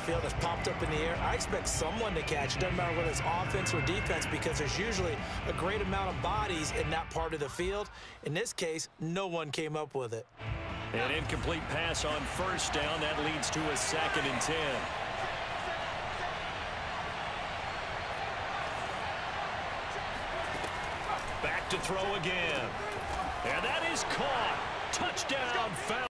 field is popped up in the air, I expect someone to catch. It doesn't matter whether it's offense or defense because there's usually a great amount of bodies in that part of the field. In this case, no one came up with it. An incomplete pass on first down. That leads to a 2nd and 10. Back to throw again. And that is caught. Touchdown, foul.